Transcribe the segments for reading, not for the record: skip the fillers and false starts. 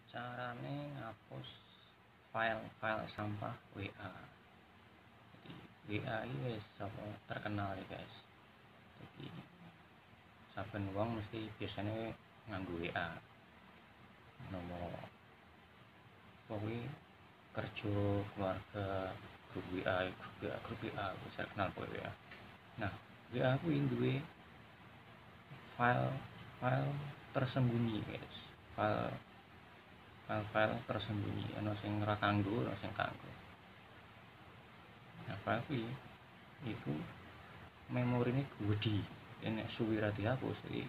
Carane ngapus file sampah WA. Jadi WA ini wis terkenal ya guys. Jadi saben wong mesti biasanya nganggo WA. Nomor pokoknya kerja keluarga grup WA wis terkenal pokoknya WA. Nah, WA kuwi duwe file tersembunyi guys. File tersembunyi ana sing ora kanggo, ana sing kanggo. Nah, file kuwi iku memorine gede, nek suwi ra dihapus iki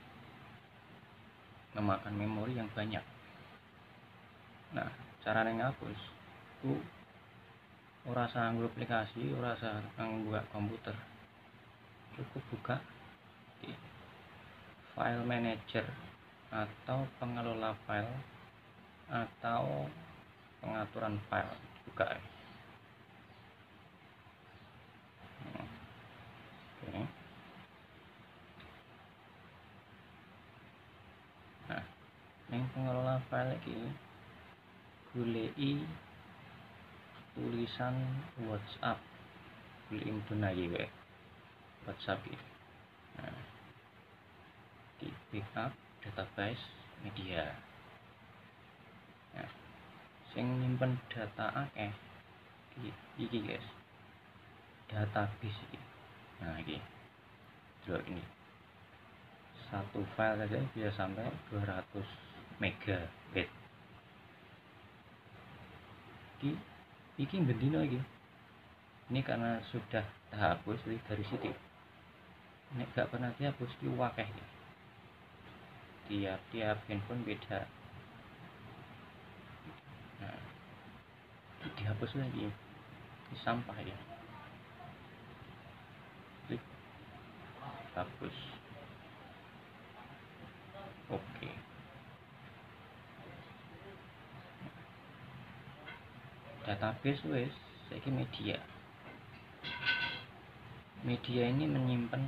memakan memori yang banyak. Nah, carane ngapus ku ora usah nganggo aplikasi, ora usah nganggo komputer. Cukup buka di file manager atau pengelola file atau pengaturan file, buka ya. Oke. Nah, yang pengelola file iki goleki tulisan WhatsApp, goleki mbenake wae WhatsApp iki. Nah, di backup database media. Nah, sing nyimpen data akeh iki guys, database iki. Nah, iki delok ini, satu file saja bisa sampai 200 megabit. Iki bendino iki. Ini karena sudah terhapus dari situ. Nek gak pernah dihapus iki wakeh iki. Tiap handphone beda. Nah, dihapus lagi. Ini sampah ya. Klik hapus. Oke. Database wis saiki media. Media ini menyimpan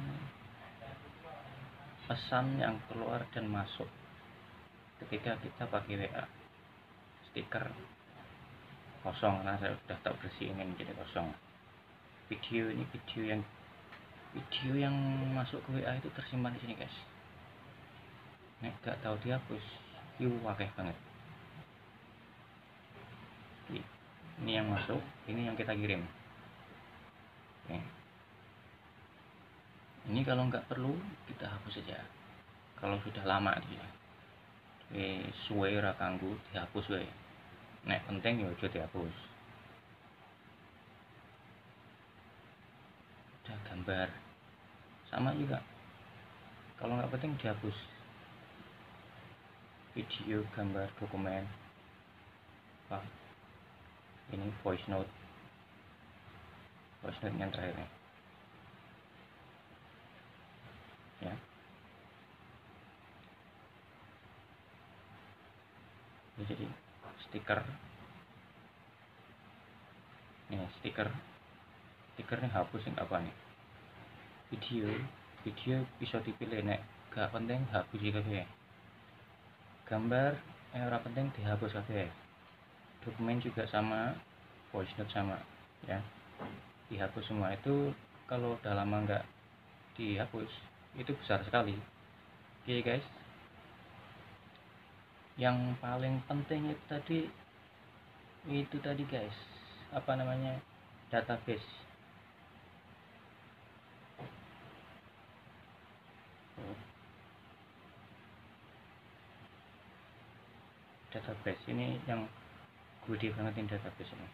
pesan yang keluar dan masuk ketika kita pakai WA. Stiker kosong, nah saya sudah tak bersihin jadi kosong. Video yang masuk ke WA itu tersimpan di sini guys. Nek gak tahu dihapus, itu wakeh banget. Ini yang masuk, ini yang kita kirim. Oke. Ini kalau nggak perlu kita hapus saja. Kalau sudah lama dia, suwe ra kanggo dihapus wae. Nek penting ya aja dihapus. Ada gambar, sama juga. Kalau nggak penting dihapus. Video, gambar, dokumen. Wah, ini voice note yang terakhir nih. Ya. Ini jadi stiker. Nih stikernya hapus yang apa nih? Video bisa dipilih, nek gak penting hapus kabeh. Gambar ora penting dihapus kabeh. Dokumen juga sama, voice note sama ya, dihapus semua. Itu kalau udah lama nggak dihapus itu besar sekali. Oke guys, yang paling penting itu tadi guys, apa namanya, database. Database ini yang gede banget ini database ini.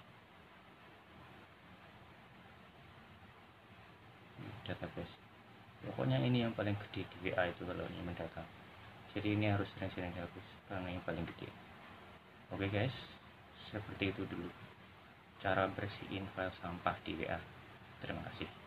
Database. Pokoknya ini yang paling gede di WA itu kalau ini mendata. Jadi ini harus sering-sering dihapus karena yang paling gede. Oke guys, seperti itu dulu cara bersihin file sampah di WA. Terima kasih.